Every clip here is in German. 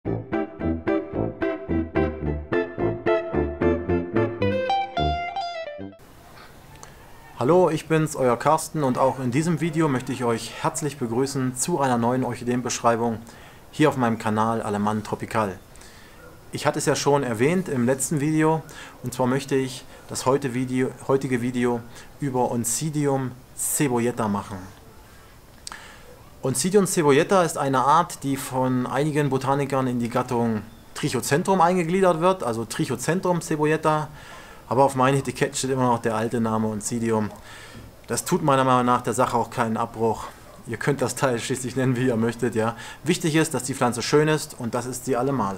Hallo, ich bin's, euer Carsten, und auch in diesem Video möchte ich euch herzlich begrüßen zu einer neuen Orchideenbeschreibung hier auf meinem Kanal Alemann Tropical. Ich hatte es ja schon erwähnt im letzten Video, und zwar möchte ich das heutige Video über Oncidium cebolleta machen. Oncidium cebolleta ist eine Art, die von einigen Botanikern in die Gattung Trichocentrum eingegliedert wird, also Trichocentrum cebolleta. Aber auf meinem Etikett steht immer noch der alte Name Oncidium. Das tut meiner Meinung nach der Sache auch keinen Abbruch. Ihr könnt das Teil schließlich nennen, wie ihr möchtet. Ja. Wichtig ist, dass die Pflanze schön ist, und das ist sie alle Male.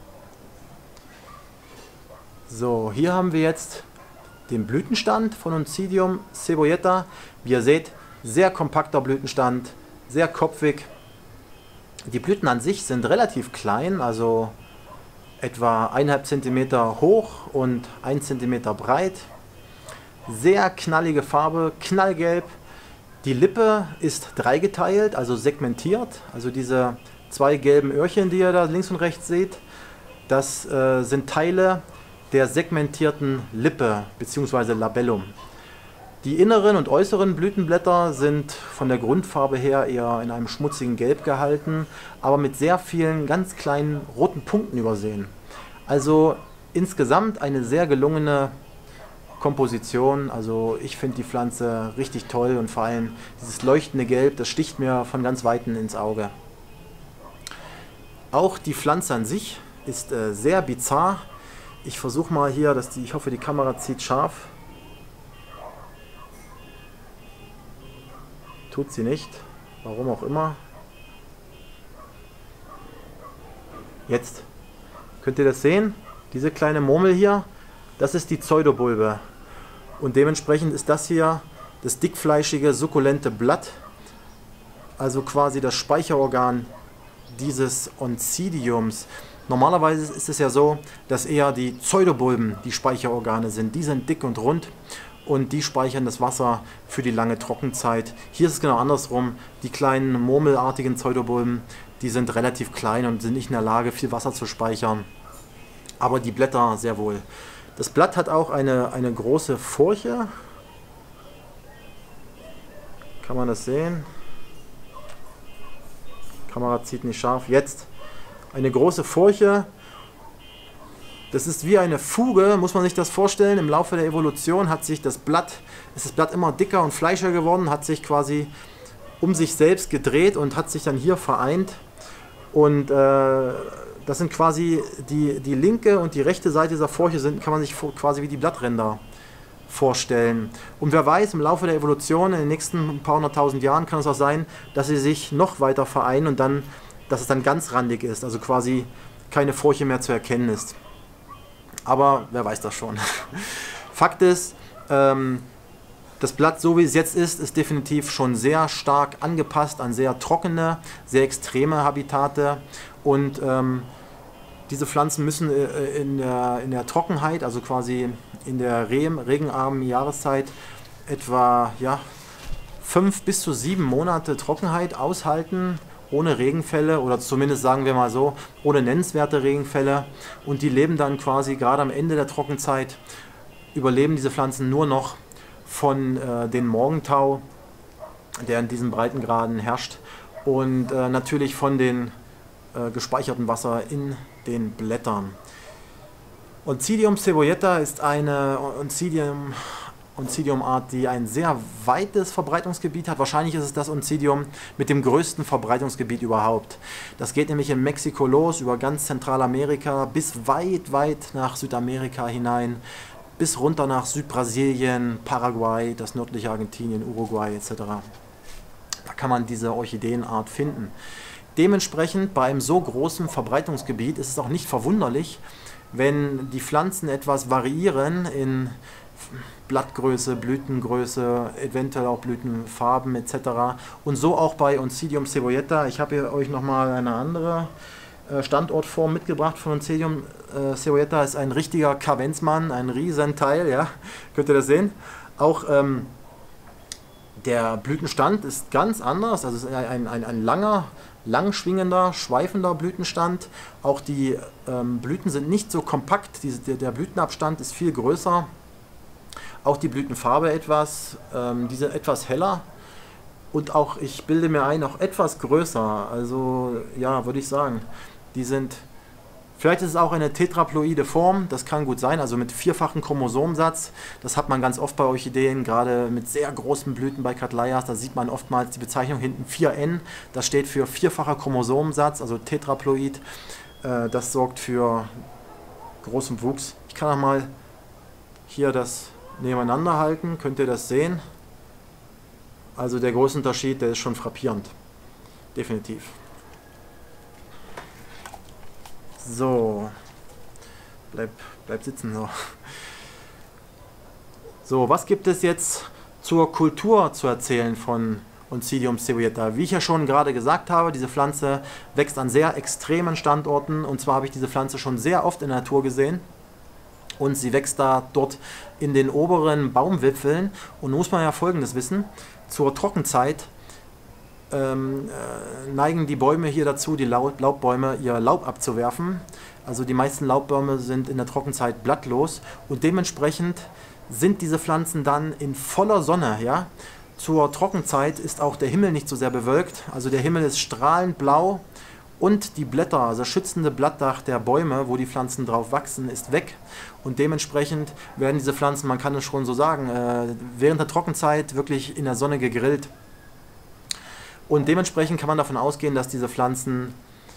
So, hier haben wir jetzt den Blütenstand von Oncidium cebolleta. Wie ihr seht, sehr kompakter Blütenstand, sehr kopfig. Die Blüten an sich sind relativ klein, also etwa 1,5 cm hoch und 1 cm breit. Sehr knallige Farbe, knallgelb. Die Lippe ist dreigeteilt, also segmentiert. Also diese zwei gelben Öhrchen, die ihr da links und rechts seht, das sind Teile der segmentierten Lippe bzw. Labellum. Die inneren und äußeren Blütenblätter sind von der Grundfarbe her eher in einem schmutzigen Gelb gehalten, aber mit sehr vielen ganz kleinen roten Punkten übersehen. Also insgesamt eine sehr gelungene Komposition. Also ich finde die Pflanze richtig toll, und vor allem dieses leuchtende Gelb, das sticht mir von ganz Weitem ins Auge. Auch die Pflanze an sich ist sehr bizarr. Ich versuche mal hier, ich hoffe, die Kamera zieht scharf. Tut sie nicht, warum auch immer. Jetzt könnt ihr das sehen, diese kleine Murmel hier, das ist die Pseudobulbe. Und dementsprechend ist das hier das dickfleischige, sukkulente Blatt, also quasi das Speicherorgan dieses Oncidiums. Normalerweise ist es ja so, dass eher die Pseudobulben die Speicherorgane sind. Die sind dick und rund, und die speichern das Wasser für die lange Trockenzeit. Hier ist es genau andersrum. Die kleinen murmelartigen Pseudobulben, die sind relativ klein und sind nicht in der Lage, viel Wasser zu speichern. Aber die Blätter sehr wohl. Das Blatt hat auch eine große Furche. Kann man das sehen? Die Kamera zieht nicht scharf. Jetzt eine große Furche. Das ist wie eine Fuge, muss man sich das vorstellen. Im Laufe der Evolution ist das Blatt immer dicker und fleischiger geworden, hat sich quasi um sich selbst gedreht und hat sich dann hier vereint. Und das sind quasi die linke und die rechte Seite dieser Furche, kann man sich quasi wie die Blattränder vorstellen. Und wer weiß, im Laufe der Evolution, in den nächsten paar hunderttausend Jahren, kann es auch sein, dass sie sich noch weiter vereinen und dann, dass es dann ganz randig ist, also quasi keine Furche mehr zu erkennen ist. Aber wer weiß das schon. Fakt ist, das Blatt, so wie es jetzt ist definitiv schon sehr stark angepasst an sehr trockene, sehr extreme Habitate. Und diese Pflanzen müssen in der Trockenheit, also quasi in der regenarmen Jahreszeit, etwa 5 bis zu 7 Monate Trockenheit aushalten, ohne Regenfälle, oder zumindest sagen wir mal so, ohne nennenswerte Regenfälle. Und die leben dann quasi gerade am Ende der Trockenzeit, überleben diese Pflanzen nur noch von den Morgentau, der in diesen Breitengraden herrscht, und natürlich von den gespeicherten Wasser in den Blättern. Oncidium cebolleta ist eine Oncidium-Art, die ein sehr weites Verbreitungsgebiet hat. Wahrscheinlich ist es das Oncidium mit dem größten Verbreitungsgebiet überhaupt. Das geht nämlich in Mexiko los, über ganz Zentralamerika, bis weit, weit nach Südamerika hinein, bis runter nach Südbrasilien, Paraguay, das nördliche Argentinien, Uruguay etc. Da kann man diese Orchideenart finden. Dementsprechend bei einem so großen Verbreitungsgebiet ist es auch nicht verwunderlich, wenn die Pflanzen etwas variieren in Blattgröße, Blütengröße, eventuell auch Blütenfarben etc. Und so auch bei Oncidium cebolleta. Ich habe hier euch nochmal eine andere Standortform mitgebracht von Oncidium cebolleta. Ist ein richtiger Kavenzmann, ein Riesenteil, ja, könnt ihr das sehen. Auch Der Blütenstand ist ganz anders, also es ist ein langer, langschwingender, schweifender Blütenstand. Auch die Blüten sind nicht so kompakt, der Blütenabstand ist viel größer. Auch die Blütenfarbe etwas, diese etwas heller. Und auch, ich bilde mir ein, auch etwas größer. Also, ja, würde ich sagen, die sind, vielleicht ist es auch eine tetraploide Form, das kann gut sein, also mit vierfachen Chromosomensatz. Das hat man ganz oft bei Orchideen, gerade mit sehr großen Blüten bei Cattleyas. Da sieht man oftmals die Bezeichnung hinten 4N. Das steht für vierfacher Chromosomensatz, also tetraploid. Das sorgt für großen Wuchs. Ich kann auch mal hier das nebeneinander halten, könnt ihr das sehen. Also der große Unterschied, der ist schon frappierend. Definitiv. So. Bleib sitzen so. So, was gibt es jetzt zur Kultur zu erzählen von Oncidium cebollethae? Wie ich ja schon gerade gesagt habe, diese Pflanze wächst an sehr extremen Standorten. Und zwar habe ich diese Pflanze schon sehr oft in der Natur gesehen. Und sie wächst dort in den oberen Baumwipfeln. Und nun muss man ja Folgendes wissen. Zur Trockenzeit neigen die Bäume hier dazu, die Laubbäume, ihr Laub abzuwerfen. Also die meisten Laubbäume sind in der Trockenzeit blattlos. Und dementsprechend sind diese Pflanzen dann in voller Sonne. Ja? Zur Trockenzeit ist auch der Himmel nicht so sehr bewölkt. Also der Himmel ist strahlend blau. Und die Blätter, also das schützende Blattdach der Bäume, wo die Pflanzen drauf wachsen, ist weg. Und dementsprechend werden diese Pflanzen, man kann es schon so sagen, während der Trockenzeit wirklich in der Sonne gegrillt. Und dementsprechend kann man davon ausgehen, dass diese Pflanzen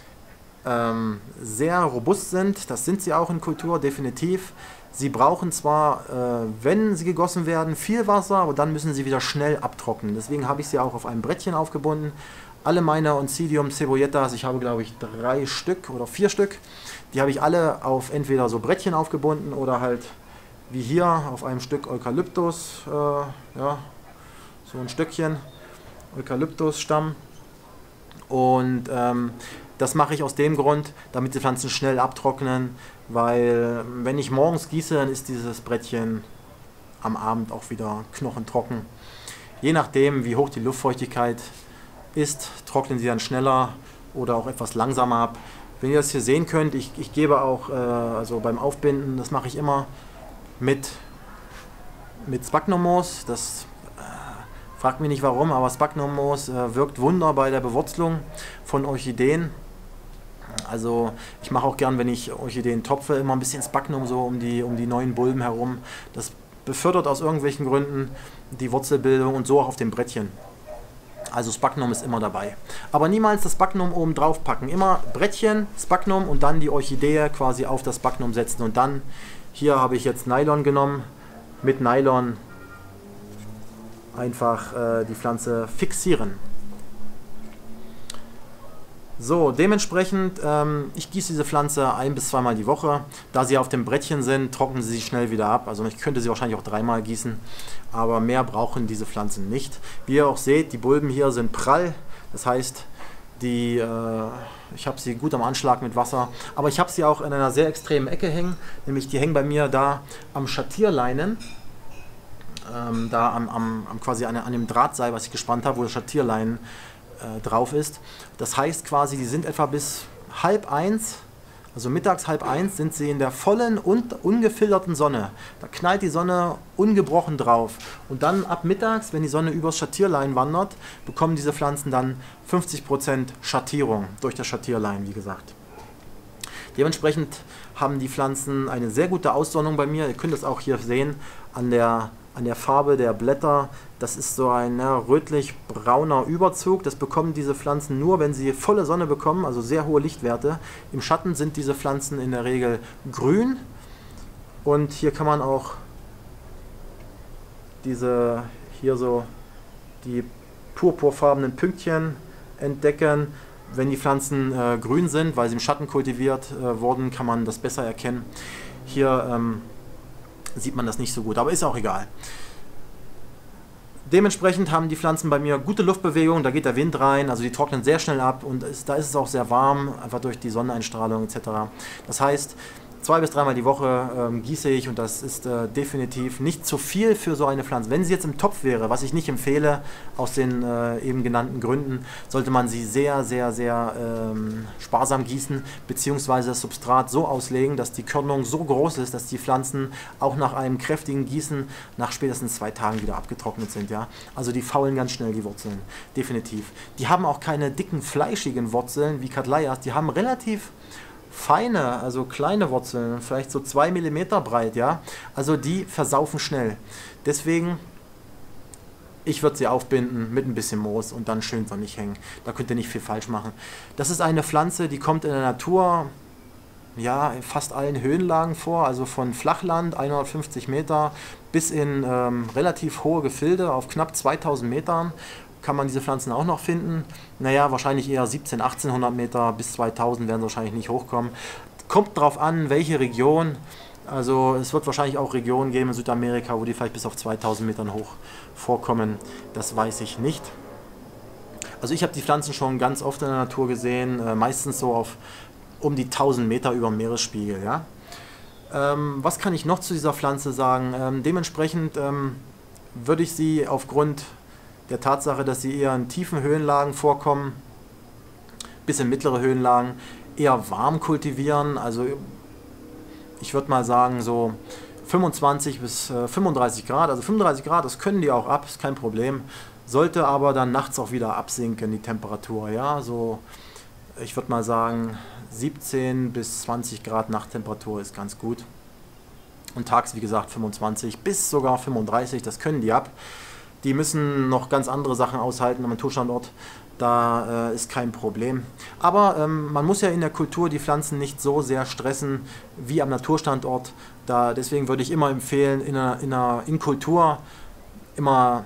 sehr robust sind. Das sind sie auch in Kultur, definitiv. Sie brauchen zwar, wenn sie gegossen werden, viel Wasser, aber dann müssen sie wieder schnell abtrocknen. Deswegen habe ich sie auch auf einem Brettchen aufgebunden. Alle meine Oncidium cebollethae, ich habe glaube ich 3 Stück oder 4 Stück, die habe ich alle auf entweder so Brettchen aufgebunden oder halt wie hier auf einem Stück Eukalyptus, ja, so ein Stückchen Eukalyptusstamm. Und das mache ich aus dem Grund, damit die Pflanzen schnell abtrocknen, weil wenn ich morgens gieße, dann ist dieses Brettchen am Abend auch wieder knochentrocken. Je nachdem, wie hoch die Luftfeuchtigkeit ist, trocknen sie dann schneller oder auch etwas langsamer ab. Wenn ihr das hier sehen könnt, ich gebe auch, also beim Aufbinden, das mache ich immer mit Sphagnummoos. Das fragt mich nicht warum, aber Sphagnummoos wirkt Wunder bei der Bewurzelung von Orchideen. Also ich mache auch gern, wenn ich Orchideen topfe, immer ein bisschen Sphagnum so um die neuen Bulben herum. Das befördert aus irgendwelchen Gründen die Wurzelbildung und so auch auf dem Brettchen. Also Sphagnum ist immer dabei. Aber niemals das Sphagnum oben drauf packen. Immer Brettchen, Sphagnum und dann die Orchidee quasi auf das Sphagnum setzen. Und dann, hier habe ich jetzt Nylon genommen. Mit Nylon einfach die Pflanze fixieren. So, dementsprechend, ich gieße diese Pflanze 1- bis 2-mal die Woche. Da sie auf dem Brettchen sind, trocknen sie sich schnell wieder ab. Also ich könnte sie wahrscheinlich auch 3-mal gießen, aber mehr brauchen diese Pflanzen nicht. Wie ihr auch seht, die Bulben hier sind prall. Das heißt, ich habe sie gut am Anschlag mit Wasser, aber ich habe sie auch in einer sehr extremen Ecke hängen. Nämlich die hängen bei mir da am Schattierleinen. Da quasi an dem Drahtseil, was ich gespannt habe, wo das Schattierleinen drauf ist. Das heißt quasi, die sind etwa bis 12:30, also mittags 12:30, sind sie in der vollen und ungefilterten Sonne. Da knallt die Sonne ungebrochen drauf. Und dann ab mittags, wenn die Sonne übers Schattierlein wandert, bekommen diese Pflanzen dann 50% Schattierung durch das Schattierlein, wie gesagt. Dementsprechend haben die Pflanzen eine sehr gute Aussonnung bei mir. Ihr könnt es auch hier sehen an der Farbe der Blätter. Das ist so ein rötlich-brauner Überzug. Das bekommen diese Pflanzen nur, wenn sie volle Sonne bekommen, also sehr hohe Lichtwerte. Im Schatten sind diese Pflanzen in der Regel grün. Und hier kann man auch hier so die purpurfarbenen Pünktchen entdecken. Wenn die Pflanzen grün sind, weil sie im Schatten kultiviert wurden, kann man das besser erkennen. Hier sieht man das nicht so gut, aber ist auch egal. Dementsprechend haben die Pflanzen bei mir gute Luftbewegung, da geht der Wind rein, also die trocknen sehr schnell ab und da ist es auch sehr warm, einfach durch die Sonneneinstrahlung etc. Das heißt, 2 bis 3 Mal die Woche gieße ich und das ist definitiv nicht zu viel für so eine Pflanze. Wenn sie jetzt im Topf wäre, was ich nicht empfehle, aus den eben genannten Gründen, sollte man sie sehr, sehr, sehr sparsam gießen, beziehungsweise das Substrat so auslegen, dass die Körnung so groß ist, dass die Pflanzen auch nach einem kräftigen Gießen nach spätestens 2 Tagen wieder abgetrocknet sind. Ja? Also die faulen ganz schnell, die Wurzeln, definitiv. Die haben auch keine dicken, fleischigen Wurzeln wie Cattleyas, die haben relativ feine, also kleine Wurzeln, vielleicht so 2 mm breit, ja. Also die versaufen schnell. Deswegen, ich würde sie aufbinden mit ein bisschen Moos und dann schön sonnig hängen. Da könnt ihr nicht viel falsch machen. Das ist eine Pflanze, die kommt in der Natur, ja, in fast allen Höhenlagen vor, also von Flachland, 150 Meter, bis in relativ hohe Gefilde auf knapp 2000 Metern. Kann man diese Pflanzen auch noch finden. Naja, wahrscheinlich eher 1800 Meter bis 2000 werden sie wahrscheinlich nicht hochkommen. Kommt drauf an, welche Region. Also es wird wahrscheinlich auch Regionen geben in Südamerika, wo die vielleicht bis auf 2000 Metern hoch vorkommen. Das weiß ich nicht. Also ich habe die Pflanzen schon ganz oft in der Natur gesehen, meistens so auf um die 1000 Meter über dem Meeresspiegel. Ja? Was kann ich noch zu dieser Pflanze sagen? Dementsprechend würde ich sie aufgrund der Tatsache, dass sie eher in tiefen Höhenlagen vorkommen, bis in mittlere Höhenlagen, eher warm kultivieren. Also ich würde mal sagen so 25 bis 35 Grad. Also 35 Grad, das können die auch ab, ist kein Problem. Sollte aber dann nachts auch wieder absinken, die Temperatur. Ja, so ich würde mal sagen 17 bis 20 Grad Nachttemperatur ist ganz gut. Und tags, wie gesagt, 25 bis sogar 35, das können die ab. Die müssen noch ganz andere Sachen aushalten am Naturstandort, da ist kein Problem. Aber man muss ja in der Kultur die Pflanzen nicht so sehr stressen wie am Naturstandort. Deswegen würde ich immer empfehlen, in Kultur immer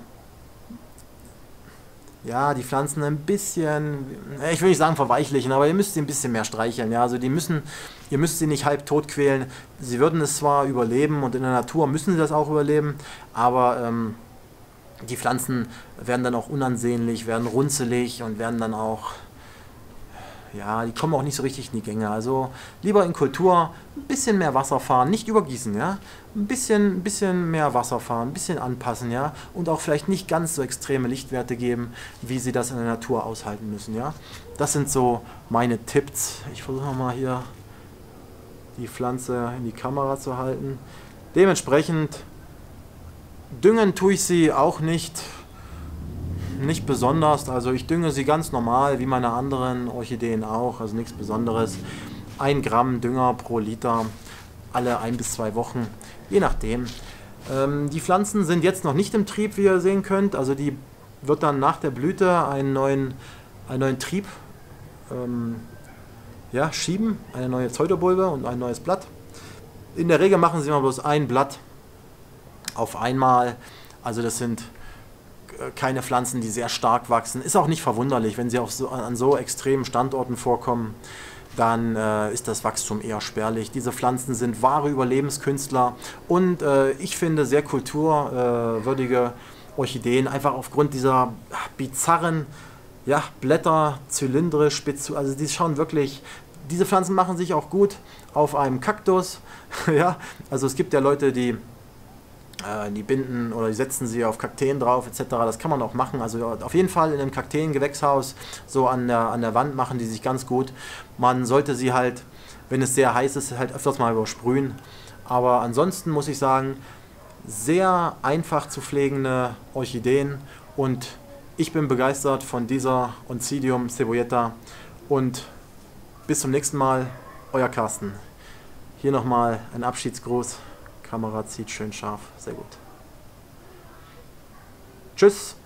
ja, die Pflanzen ein bisschen, ich will nicht sagen verweichlichen, aber ihr müsst sie ein bisschen mehr streicheln. Ja? Also ihr müsst sie nicht halb tot quälen. Sie würden es zwar überleben und in der Natur müssen sie das auch überleben, aber die Pflanzen werden dann auch unansehnlich, werden runzelig und werden dann auch, ja, die kommen auch nicht so richtig in die Gänge. Also lieber in Kultur ein bisschen mehr Wasser fahren, nicht übergießen, ja, ein bisschen mehr Wasser fahren, ein bisschen anpassen, ja, und auch vielleicht nicht ganz so extreme Lichtwerte geben, wie sie das in der Natur aushalten müssen, ja. Das sind so meine Tipps. Ich versuche mal hier die Pflanze in die Kamera zu halten. Dementsprechend düngen tue ich sie auch nicht besonders, also ich dünge sie ganz normal, wie meine anderen Orchideen auch, also nichts Besonderes. 1 Gramm Dünger pro Liter, alle 1 bis 2 Wochen, je nachdem. Die Pflanzen sind jetzt noch nicht im Trieb, wie ihr sehen könnt, also die wird dann nach der Blüte einen neuen Trieb ja, schieben, eine neue Pseudobulbe und ein neues Blatt. In der Regel machen sie immer bloß ein Blatt auf einmal, also das sind keine Pflanzen, die sehr stark wachsen. Ist auch nicht verwunderlich, wenn sie auch an so extremen Standorten vorkommen, dann ist das Wachstum eher spärlich. Diese Pflanzen sind wahre Überlebenskünstler und ich finde sehr kulturwürdige Orchideen, einfach aufgrund dieser bizarren ja, Blätter, zylindrisch, spitz, also die schauen wirklich, diese Pflanzen machen sich auch gut auf einem Kaktus. Ja, also es gibt ja Leute, die binden oder die setzen sie auf Kakteen drauf etc. Das kann man auch machen. Also auf jeden Fall in einem Kakteengewächshaus so an der Wand machen die sich ganz gut. Man sollte sie halt, wenn es sehr heiß ist, halt öfters mal übersprühen. Aber ansonsten muss ich sagen, sehr einfach zu pflegende Orchideen und ich bin begeistert von dieser Oncidium cebolleta und bis zum nächsten Mal, euer Carsten. Hier nochmal ein Abschiedsgruß. Kamera zieht schön scharf, sehr gut. Tschüss.